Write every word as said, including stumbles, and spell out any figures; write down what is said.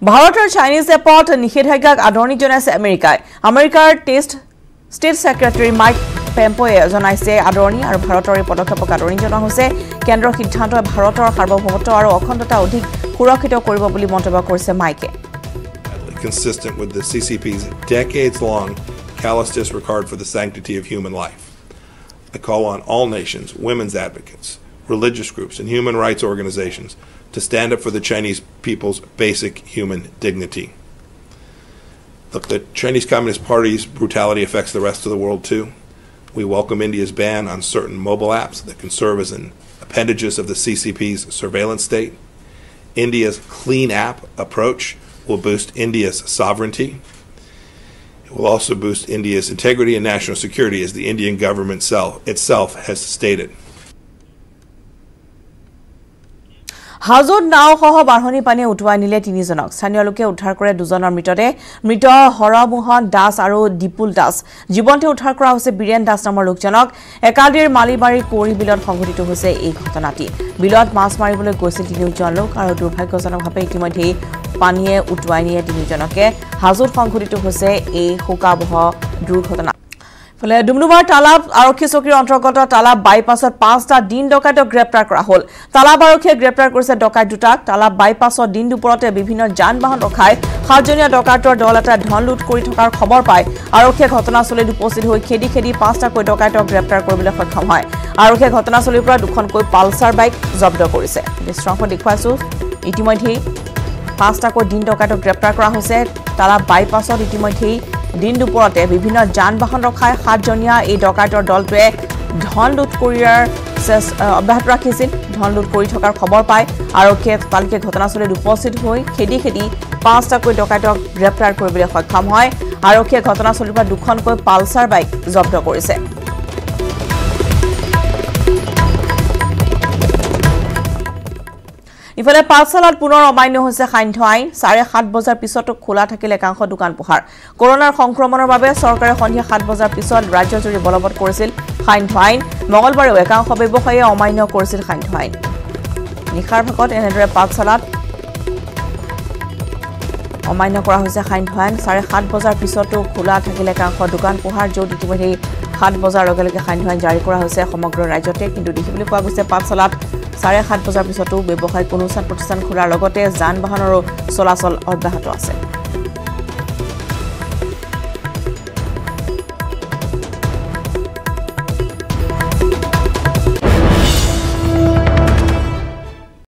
ভাৰতৰ চাইনিজ এপত নিষেধাজ্ঞাক আদৰণি জনাইছে আমেৰিকাই আমেৰিকাৰ টেষ্ট ষ্টেট সেক্ৰেটাৰী মাইক পেম্পোয়ে জনাইছে আদৰণি আৰু ভাৰতৰ এই পদক্ষেপক আদৰণি জনোৱা হৈছে কেন্দ্ৰৰ সিদ্ধান্তই ভাৰতৰ সাৰ্বভৌমত্ব আৰু অখণ্ডতা অধিক সুৰক্ষিত কৰিব বুলি মন্তব্য কৰিছে মাইকে consistent with the C C P's decades-long callous disregard for the sanctity of human life. I call on all nations, women's advocates, religious groups, and human rights organizations to stand up for the Chinese people's basic human dignity. Look, the Chinese Communist Party's brutality affects the rest of the world too. We welcome India's ban on certain mobile apps that can serve as an appendages of the C C P's surveillance state. India's clean app approach will boost India's sovereignty. It will also boost India's integrity and national security, as the Indian government self, itself has stated. হাজোত নাও সহ বাঢ়নী পানী উটুৱাই নিলে তিনিজনক স্থানীয় লোকে উদ্ধাৰ কৰে দুজনৰ মৃতদেহ মৃত হৰমোহন দাস আৰু দীপুল দাস জীৱনতে উদ্ধাৰ কৰা হৈছে বীৰেন দাস নামৰ লোকজনক একাদিৰ মালিবাৰী কোৰি বিলত সংঘটিত হৈছে এই ঘটনাটি বিলত মাছ মাৰিবলৈ গৈছিল তিনিজন লোক আৰু দুৰ্ভাগ্যজনকভাৱে ইতিমধ্যে পানীয়ে উটুৱাই নিয়ে তিনিজনকে হাজোত সংঘটিত হৈছে এই শোকাবহ দুৰ্ঘটনা ফলে ডুমডুমাৰ তালাব আৰক্ষী চকীৰ অন্তৰ্গত তালাব বাইপাছত পাঁচটা দিন ডকাইতক গ্ৰেপ্তাৰ কৰা হ'ল তালাব আৰক্ষীয়ে গ্ৰেপ্তাৰ কৰিছে ডকাইত দুটাক তালাব বাইপাছত দিন দুপৰতে বিভিন্ন যান বাহন ৰখাই সাতজনীয়া ডকাইতৰ দল এটা ধন লুট কৰি থকাৰ খবৰ পায় আৰক্ষীয়ে ঘটনাস্থলীত উপস্থিত হৈ খেদি খেদি পাঁচটাকৈ ডকাইতক গ্ৰেপ্তাৰ কৰিবলৈ সক্ষম হয় আৰক্ষীয়ে ঘটনাস্থলীৰ পৰা দুখনকৈ পালচাৰ বাইক জব্দ কৰিছে দৃশ্যাংশ দেখুৱাইছো ইতিমধ্যে পাঁচটাকৈ দিন ডকাইতক গ্ৰেপ্তাৰ কৰা হৈছে তালাব বাইপাছত ইতিমধ্যে দিন দুপৰতে বিভিন্ন যান বাহন ৰখাই সাতজনীয়া এই ডকাইতৰ দলটোৱে ধন লুট কৰিয়াৰ অব্যাহত ৰাখিছিল ধন লুট কৰি থকাৰ খবৰ পায় আৰক্ষীয়ে পালকে ঘটনাস্থলীত উপস্থিত হৈ খেদি খেদি পাঁচটাকৈ ডকাইতক গ্ৰেপ্তাৰ কৰিবলৈ সক্ষম হয় আৰক্ষীয়ে ঘটনাস্থলীৰ পৰা দুখনকৈ পালচাৰ বাইক জব্দ কৰিছে ইফালে পাঠশালাত পুনৰ অমান্য হৈছে সান্ধ্য আইন চাৰে সাত বজাৰ পিছতো খোলা থাকিল একাংশ দোকান পোহাৰ কৰোনাৰ সংক্ৰমণৰ বাবে চৰকাৰে সন্ধিয়া সাত বজাৰ পিছত ৰাজ্যজুৰি বলবৎ কৰিছিল সান্ধ্য আইন মঙলবাৰেও একাংশ ব্যৱসায়ীয়ে অমান্য কৰিছিল সান্ধ্য আইন নিশাৰ ভাগত এনেদৰে পাঠশালাত অমান্য কৰা হৈছে সান্ধ্য আইন চাৰে সাত বজাৰ পিছতো খোলা থাকিল একাংশ দোকান পোহাৰ য'ত ইতিমধ্যে সাত বজাৰ লগে লগে সান্ধ্য আইন জাৰি কৰা হৈছে সমগ্ৰ ৰাজ্যতে কিন্তু দেখিবলৈ পোৱা গৈছে পাঠশালাত চাৰে সাত বজাৰ পিছতো ব্যৱসায়িক অনুষ্ঠান প্ৰতিষ্ঠান খোলাৰ লগতে যান বাহনৰো চলাচল অব্যাহত আছে